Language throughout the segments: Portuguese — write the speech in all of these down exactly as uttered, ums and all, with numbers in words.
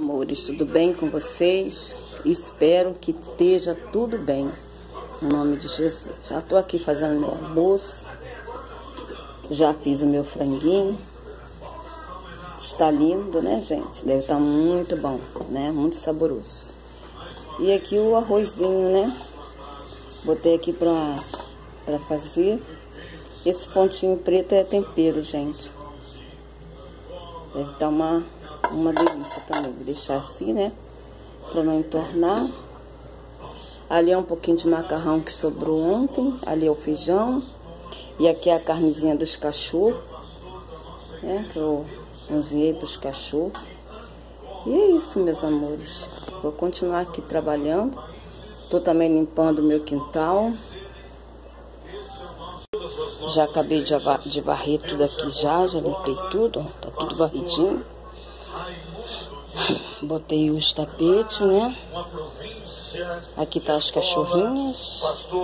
Amores, tudo bem com vocês? Espero que esteja tudo bem, em nome de Jesus. Já estou aqui fazendo meu almoço, já fiz o meu franguinho. Está lindo, né, gente? Deve estar muito bom, né? Muito saboroso. E aqui o arrozinho, né? Botei aqui pra, pra fazer. Esse pontinho preto é tempero, gente. Deve estar uma, uma delícia também. Vou deixar assim, né? Pra não entornar. Ali é um pouquinho de macarrão que sobrou ontem. Ali é o feijão. E aqui é a carnezinha dos cachorros, né? Que eu cozinhei para os cachorros. E é isso, meus amores. Vou continuar aqui trabalhando. Tô também limpando o meu quintal. Já acabei de, de varrer tudo aqui já. Já limpei tudo, ó. Tá tudo varridinho. Botei os tapetes, né? Aqui tá as cachorrinhas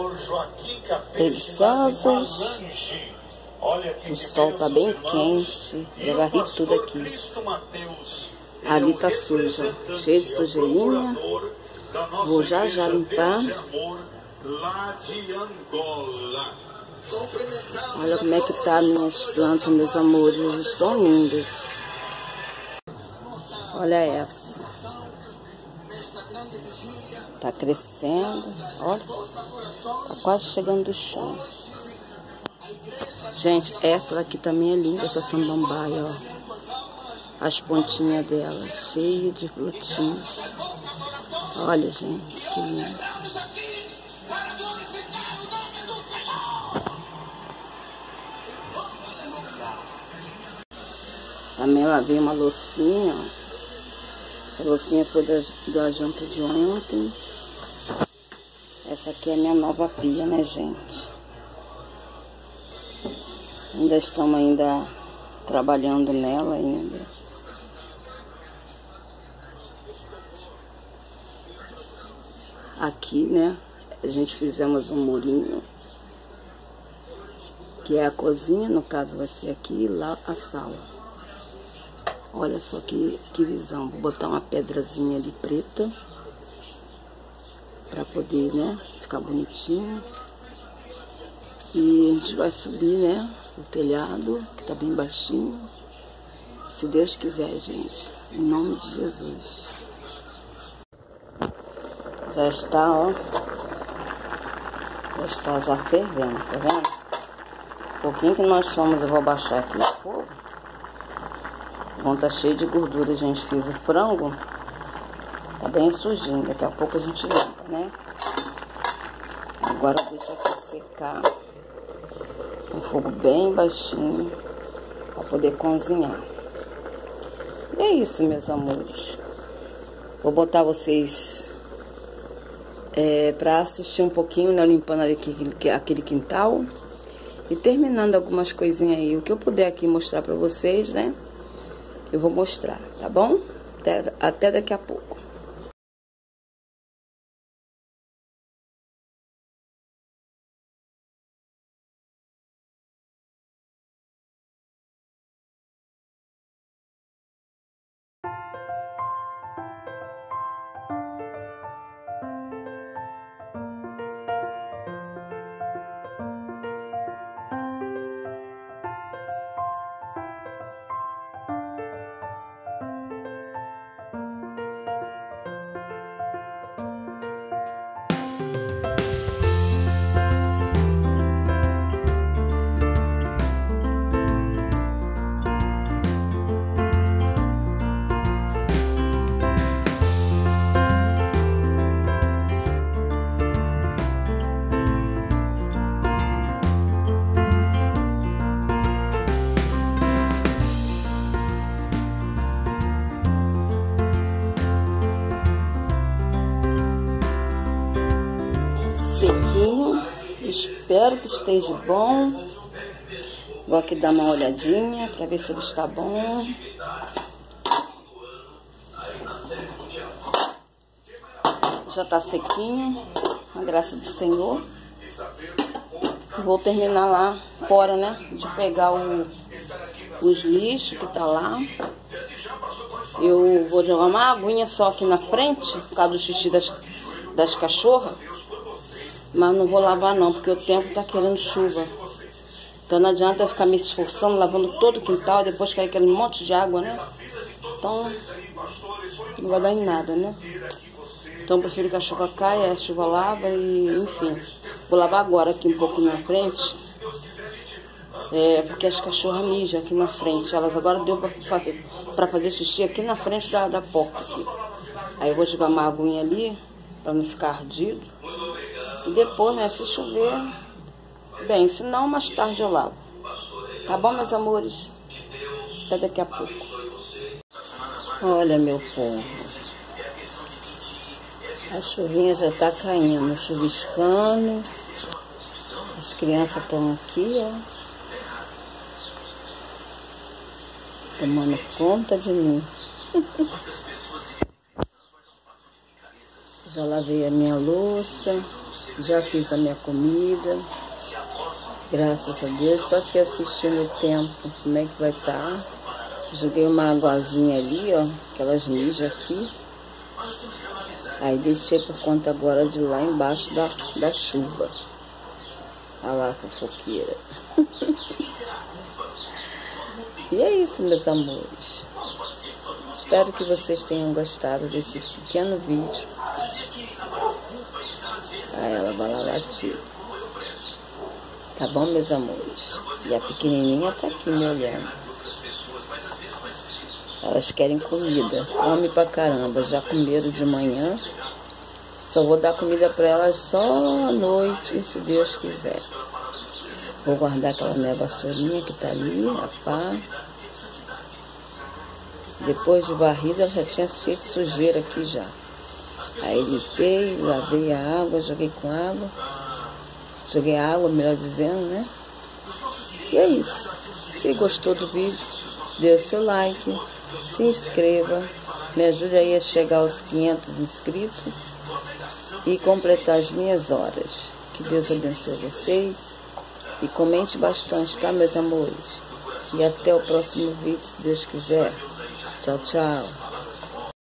preguiçosas. O sol tá bem quente. Já varri tudo aqui. Ali tá sujo, ó. Cheio de sujeirinha. Vou já já limpar. Olha como é que tá minhas plantas, meus amores. Estão lindas. Olha essa. Tá crescendo. Olha. Tá quase chegando do chão. Gente, essa daqui também é linda, essa samambaia, ó. As pontinhas dela, cheia de frutinhos. Olha, gente, que lindo. Também lavei uma loucinha, ó. Essa loucinha foi da, da janta de ontem. Essa aqui é a minha nova pia, né, gente? Ainda estamos ainda trabalhando nela ainda. Aqui, né, a gente fizemos um murinho, que é a cozinha, no caso vai ser aqui, e lá a sala. Olha só que, que visão. Vou botar uma pedrazinha ali preta, pra poder, né, ficar bonitinho. E a gente vai subir, né, o telhado, que tá bem baixinho. Se Deus quiser, gente, em nome de Jesus. Já está, ó. Já está já fervendo, tá vendo? Um pouquinho que nós fomos, eu vou baixar aqui o fogo. Bom, tá cheio de gordura, a gente fez o frango. Tá bem sujinho, daqui a pouco a gente limpa, né? Agora deixa aqui secar. Um fogo bem baixinho, para poder cozinhar. E é isso, meus amores. Vou botar vocês é, para assistir um pouquinho, né, limpando ali aquele quintal e terminando algumas coisinhas aí. O que eu puder aqui mostrar para vocês, né, eu vou mostrar, tá bom? Até, até daqui a pouco. Sequinho, espero que esteja bom. Vou aqui dar uma olhadinha para ver se ele está bom. Já está sequinho, com a graça do Senhor. Vou terminar lá fora, né, de pegar o, os lixos que tá lá. Eu vou jogar uma aguinha só aqui na frente, por causa do xixi das, das cachorras. Mas não vou lavar não, porque o tempo tá querendo chuva. Então não adianta eu ficar me esforçando, lavando todo o quintal, depois cair aquele monte de água, né? Então, não vai dar em nada, né? Então eu prefiro que a chuva caia, a chuva lava e, enfim. Vou lavar agora aqui um pouco na frente. É, porque as cachorras mijam aqui na frente. Elas agora deu pra, pra, pra fazer xixi aqui na frente da, da porta. Aqui. Aí eu vou jogar uma aguinha ali, pra não ficar ardido. E depois, né, se chover, bem, se não, mais tarde eu lavo. Tá bom, meus amores? Até daqui a pouco. Olha, meu povo. A chuvinha já tá caindo, chuviscando. As crianças estão aqui, ó. Tomando conta de mim. Já lavei a minha louça. Já fiz a minha comida. Graças a Deus. Estou aqui assistindo o tempo. Como é que vai estar. Joguei uma aguazinha ali, ó. Que elas mijam aqui. Aí deixei por conta agora de lá embaixo da, da chuva. Olha lá a fofoqueira. E é isso, meus amores. Espero que vocês tenham gostado desse pequeno vídeo. Aí ela vai lá latir. Tá bom, meus amores? E a pequenininha tá aqui me olhando. Elas querem comida. Come pra caramba. Já comeram de manhã. Só vou dar comida pra elas só à noite, se Deus quiser. Vou guardar aquela minha vassourinha que tá ali, a pá. Depois de varrida, ela já tinha feito sujeira aqui já. Aí limpei, lavei a água, joguei com água. Joguei a água, melhor dizendo, né? E é isso. Se gostou do vídeo, dê o seu like, se inscreva, me ajude aí a chegar aos quinhentos inscritos e completar as minhas horas. Que Deus abençoe vocês e comente bastante, tá, meus amores? E até o próximo vídeo, se Deus quiser. Tchau, tchau.